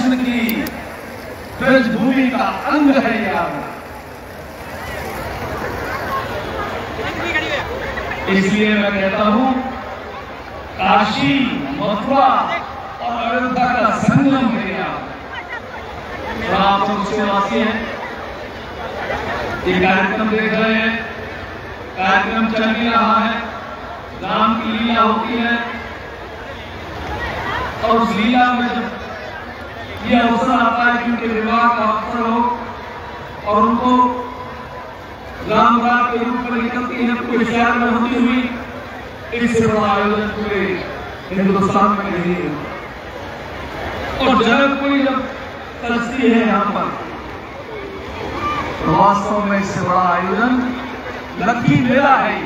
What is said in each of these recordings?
कृष्ण की ब्रजभूमि का अंग है ये आगरा। इसलिए मैं कहता हूं काशी, मथुरा और अयोध्या का संगम है ये आगरा। आप सबसे वासी हैं, ये कार्यक्रम देख रहे हैं, कार्यक्रम चल भी रहा है, राम की लीला होती है और उस लीला में जब ये अवसर आता है कि उनके विवाह का अवसर हो और उनको रामबाग के रूप में निकलती है पूरे शहर में होती हुई, इससे बड़ा आयोजन पूरे हिंदुस्तान में नहीं है। और जनकपुरी जब तरसती है यहाँ पर, तो वास्तव में इससे बड़ा आयोजन लक्की मेला है।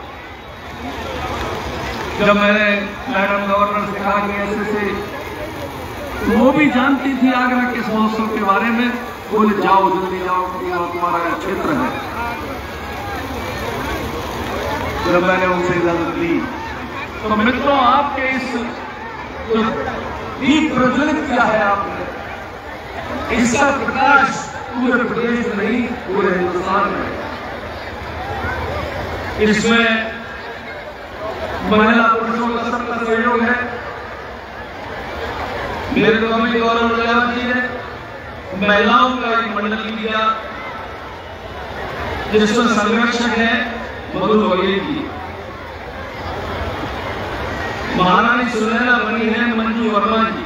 जब मैंने मैडम गवर्नर से कहा कि ऐसे तो वो भी जानती थी आगरा के महोत्सव के बारे में, बोले जाओ जल्दी जाओ, तुम्हारा क्षेत्र है। जब मैंने उनसे इजाजत ली तो मित्रों, आपके इस दीप प्रज्वलित किया है आपने, इसका प्रकाश पूरे प्रदेश में नहीं पूरे हिंदुस्तान में। इसमें महिला पुरुषों का सबका सहयोग है। मेरे कमेटी गौरव जी ने महिलाओं का एक मंडल दिया जिसमें संरक्षक है मधु बघेल जी, महारानी सुनैना बनी है मंजू वर्मा जी,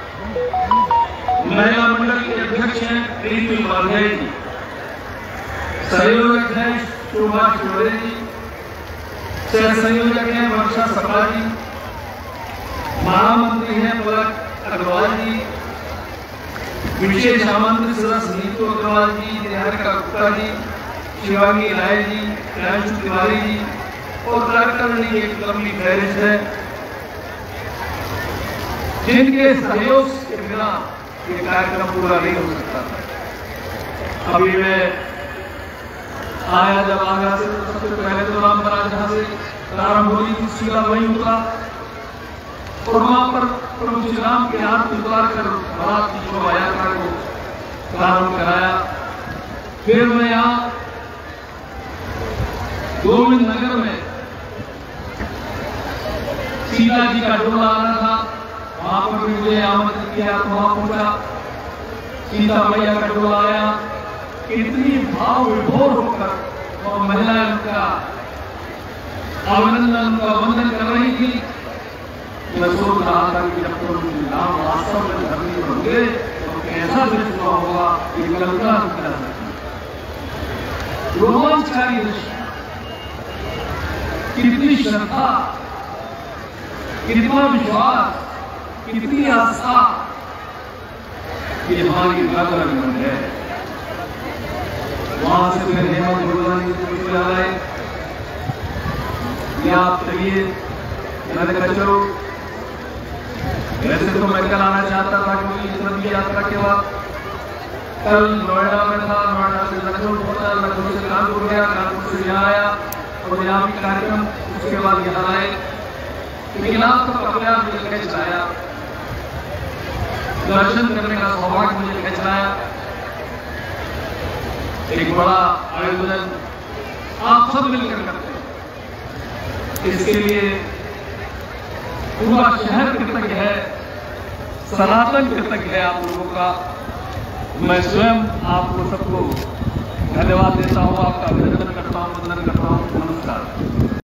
महिला मंडल के अध्यक्ष हैं प्रीति उपाध्याय जी, संयोजक हैं शोभा चौधरी जी, सह संयोजक हैं वर्षा सपा जी, महामंत्री हैं पलक अग्रवाल जी, विशेष आमंत्रित सदस्य नीतू अग्रवाल जी, निहारिका गुप्ता जी, शिवांगी राय जी, प्रियांशु तिवारी जी और कार्यक्रम की एक लंबी फहरिस्त है जिनके सहयोग के बिना ये कार्यक्रम पूरा नहीं हो सकता। अभी मैं आया जब आगरा से, सबसे पहले तो रामबाग जहां से प्रारंभ हुई थी सीधा वहीं उतरा और वहां पर प्रभु श्री राम के हाथ में उतार कर बारात की शोभा यात्रा को प्रारंभ कराया। फिर मैं यहाँ गोविंद नगर में सीता जी का डोला आना था, वहां पर भी मुझे आमंत्रित किया, तो वहां पहुंचा, सीता मैया का डोला आया। कितनी भाव विभोर होकर वो महिलाएं उनका अभिनंदन, उनका वंदन कर रही थी। मैं सोच रहा था कि जब तो राम वास्तव में धरती पर होंगे तो कैसा दृश्य होगा, ये कल्पना नहीं कर सकती। रोमांचकारी दृश्य, कितनी श्रद्धा, कितना विश्वास, कितनी आस्था, ये हमारी वातावरण है। वहां से फिर हेमंत गुरबानी जी आए, आप चलिए, मैंने कहा चलो। वैसे तो मैं कल आना चाहता था क्योंकि इस लंबी यात्रा के बाद कल नोएडा में था, नोएडा से लखनऊ पहुंचा, लखनऊ से कानपुर गया, कानपुर से यहाँ आया और यहाँ भी कार्यक्रम, उसके बाद यहाँ आए। लेकिन आप तो अपने आप मुझे खींच लाया, दर्शन करने का सौभाग्य मुझे खींच लाया। एक बड़ा आयोजन आप सब मिलकर करते हैं, इसके लिए पूरा शहर कृतज्ञ है, सनातन कृतज्ञ है आप लोगों का। मैं स्वयं आपको सबको धन्यवाद देता हूँ, आपका अभिनंदन करता हूँ, वंदन करता हूँ। नमस्कार।